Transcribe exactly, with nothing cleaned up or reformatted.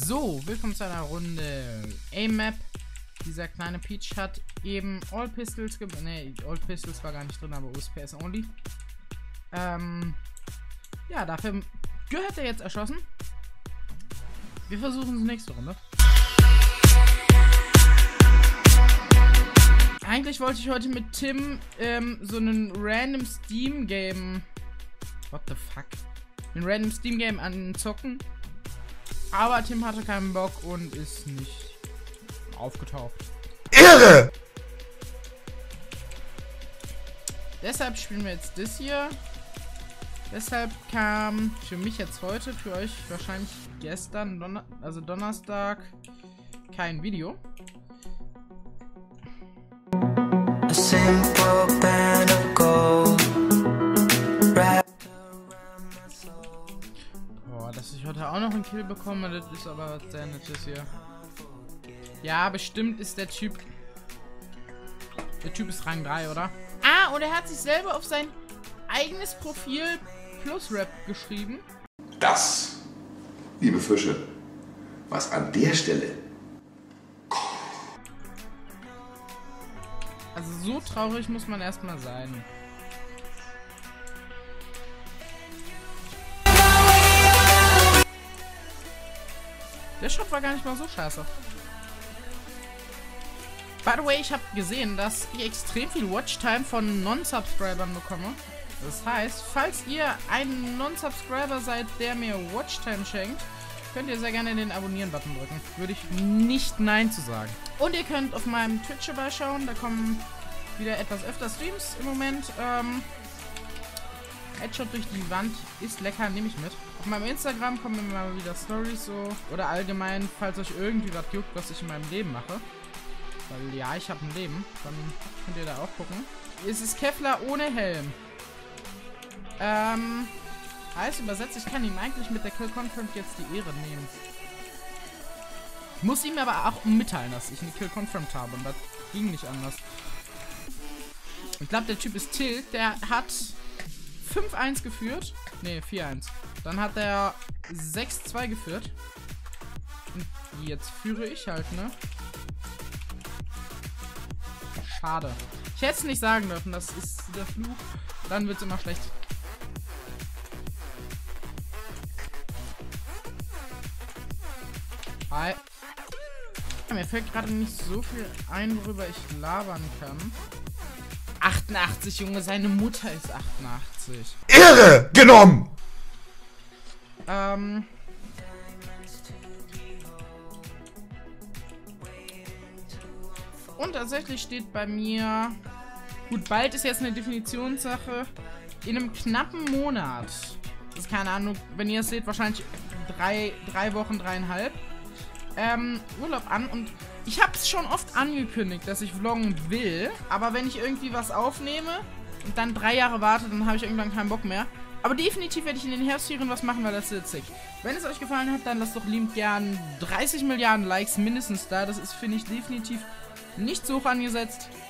So, willkommen zu einer Runde A-Map. Dieser kleine Peach hat eben All Pistols gemacht. Ne, All Pistols war gar nicht drin, aber U S P S only. Ähm, ja, dafür gehört er jetzt erschossen. Wir versuchen es nächste Runde. Eigentlich wollte ich heute mit Tim ähm, so einen random Steam Game. What the fuck? Ein random Steam Game anzocken. Aber Tim hatte keinen Bock und ist nicht aufgetaucht. Irre! Deshalb spielen wir jetzt das hier. Deshalb kam für mich jetzt heute, für euch wahrscheinlich gestern, Donner also Donnerstag, kein Video. A simple band of gold. Boah, dass ich heute auch noch einen Kill bekomme, das ist aber was sehr nettes hier. Ja, bestimmt ist der Typ. Der Typ ist Rang drei, oder? Ah, und er hat sich selber auf sein eigenes Profil Plus Rap geschrieben. Das, liebe Fische, was an der Stelle. Also so traurig muss man erstmal sein. Der Shot war gar nicht mal so scheiße. By the way, ich habe gesehen, dass ich extrem viel Watchtime von Non-Subscribern bekomme. Das heißt, falls ihr ein Non-Subscriber seid, der mir Watchtime schenkt, könnt ihr sehr gerne den Abonnieren-Button drücken. Würde ich nicht Nein zu sagen. Und ihr könnt auf meinem Twitch vorbeischauen. Da kommen wieder etwas öfter Streams im Moment. Ähm, Headshot durch die Wand ist lecker, nehme ich mit. Auf meinem Instagram kommen immer mal wieder Stories so. Oder allgemein, falls euch irgendwie was juckt, was ich in meinem Leben mache. Weil ja, ich habe ein Leben. Dann könnt ihr da auch gucken. Es ist Kevlar ohne Helm. Ähm, heißt übersetzt, ich kann ihm eigentlich mit der Kill Confirmed jetzt die Ehre nehmen. Ich muss ihm aber auch mitteilen, dass ich eine Kill Confirmed habe. Und das ging nicht anders. Ich glaube, der Typ ist Tilt. Der hat fünf eins geführt. Ne, vier eins. Dann hat er sechs zwei geführt. Und jetzt führe ich halt, ne? Schade. Ich hätte es nicht sagen dürfen, das ist der Fluch. Dann wird es immer schlecht. Hi. Mir fällt gerade nicht so viel ein, worüber ich labern kann. achtundachtzig, Junge, seine Mutter ist achtundachtzig. Irre genommen! Ähm. Und tatsächlich steht bei mir. Gut, bald ist jetzt eine Definitionssache. In einem knappen Monat. Das ist keine Ahnung, wenn ihr es seht, wahrscheinlich drei, drei Wochen, dreieinhalb. Ähm, Urlaub an und ich habe es schon oft angekündigt, dass ich vloggen will, aber wenn ich irgendwie was aufnehme und dann drei Jahre warte, dann habe ich irgendwann keinen Bock mehr. Aber definitiv werde ich in den Herbstferien was machen, weil das ist witzig. Wenn es euch gefallen hat, dann lasst doch liebend gern dreißig Milliarden Likes mindestens da. Das ist, finde ich, definitiv nicht so hoch angesetzt.